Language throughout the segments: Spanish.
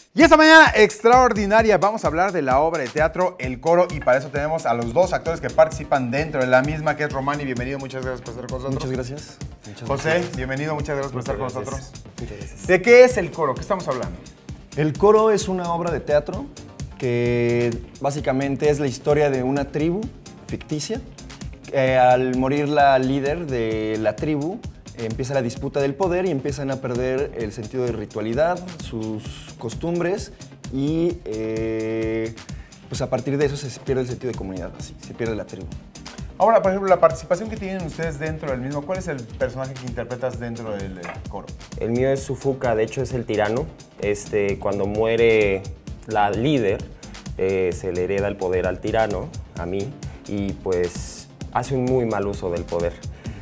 Y esta mañana extraordinaria vamos a hablar de la obra de teatro El Coro, y para eso tenemos a los dos actores que participan dentro de la misma, que es Romany. Bienvenido, muchas gracias por estar con nosotros. Muchas gracias. José, bienvenido, muchas gracias por estar con nosotros. Muchas gracias. ¿De qué es El Coro? ¿Qué estamos hablando? El Coro es una obra de teatro que básicamente es la historia de una tribu ficticia. Al morir la líder de la tribu, empieza la disputa del poder y empiezan a perder el sentido de ritualidad, sus costumbres y pues a partir de eso se pierde el sentido de comunidad, así, se pierde la tribu. Ahora, por ejemplo, la participación que tienen ustedes dentro del mismo, ¿cuál es el personaje que interpretas dentro del Coro? El mío es Sufuka, de hecho es el tirano. Cuando muere la líder, se le hereda el poder al tirano, a mí, y pues hace un muy mal uso del poder.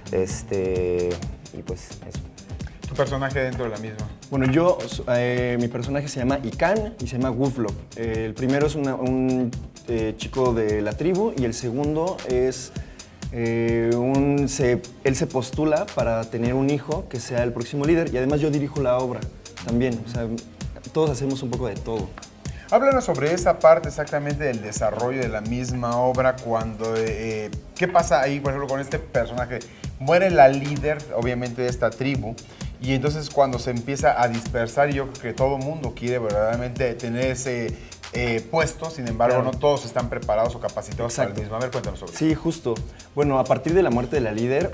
Y pues eso. ¿Tu personaje dentro de la misma? Bueno, mi personaje se llama Ikan y se llama Wuflok. El primero es un chico de la tribu y el segundo es él se postula para tener un hijo que sea el próximo líder, y además yo dirijo la obra también. O sea, todos hacemos un poco de todo. Háblanos sobre esa parte exactamente del desarrollo de la misma obra, cuando ¿qué pasa ahí, por ejemplo, con este personaje? Muere la líder, obviamente, de esta tribu, y entonces cuando se empieza a dispersar, yo creo que todo el mundo quiere verdaderamente tener ese puesto, sin embargo, claro, no todos están preparados o capacitados para el mismo. A ver, cuéntanos sobre eso. Sí, justo. Bueno, a partir de la muerte de la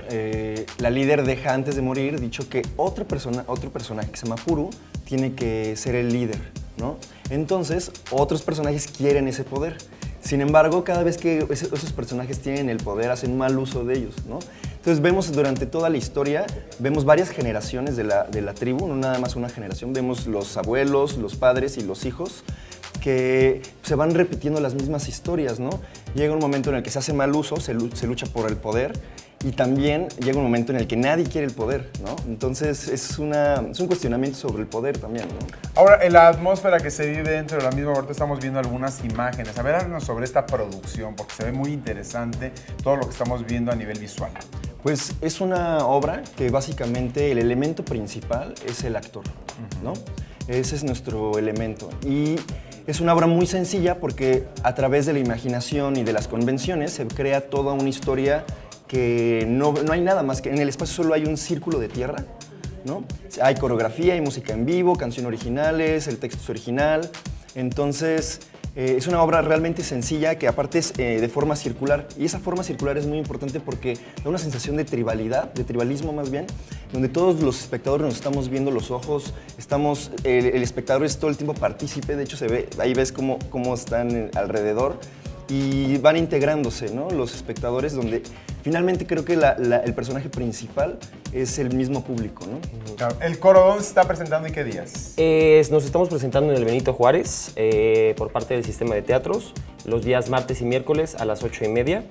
líder deja antes de morir dicho que otro personaje que se llama Puru tiene que ser el líder, ¿no? Entonces, otros personajes quieren ese poder. Sin embargo, cada vez que esos personajes tienen el poder, hacen mal uso de ellos, ¿no? Entonces vemos durante toda la historia, vemos varias generaciones de la tribu, no nada más una generación. Vemos los abuelos, los padres y los hijos, que se van repitiendo las mismas historias, ¿no? Llega un momento en el que se hace mal uso, se lucha por el poder, y también llega un momento en el que nadie quiere el poder, ¿no? Entonces es un cuestionamiento sobre el poder también, ¿no? Ahora, en la atmósfera que se vive dentro de la misma, ahorita estamos viendo algunas imágenes. A ver, háblanos sobre esta producción, porque se ve muy interesante todo lo que estamos viendo a nivel visual. Pues es una obra que básicamente el elemento principal es el actor, ¿no? Ese es nuestro elemento. Y es una obra muy sencilla porque a través de la imaginación y de las convenciones se crea toda una historia que no hay nada más que en el espacio. Solo hay un círculo de tierra, ¿no? Hay coreografía, hay música en vivo, canciones originales, el texto es original. Entonces es una obra realmente sencilla que aparte es de forma circular, y esa forma circular es muy importante porque da una sensación de tribalidad, de tribalismo más bien, donde todos los espectadores nos estamos viendo los ojos, el espectador es todo el tiempo partícipe. De hecho ahí ves cómo están alrededor y van integrándose, ¿no? Los espectadores, donde finalmente creo que el personaje principal es el mismo público, ¿no? Claro. ¿El Coro dónde se está presentando y qué días? Nos estamos presentando en el Benito Juárez por parte del sistema de teatros los días martes y miércoles a las 8:30,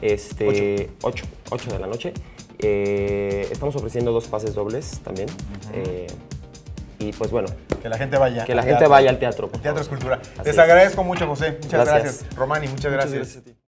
8 de la noche. Estamos ofreciendo 2 pases dobles también. Y pues bueno, que la gente vaya. Que la gente vaya al teatro. El teatro es cultura. Así Les es. agradezco mucho, José. Muchas gracias. Romany, muchas gracias. Muchas gracias a ti.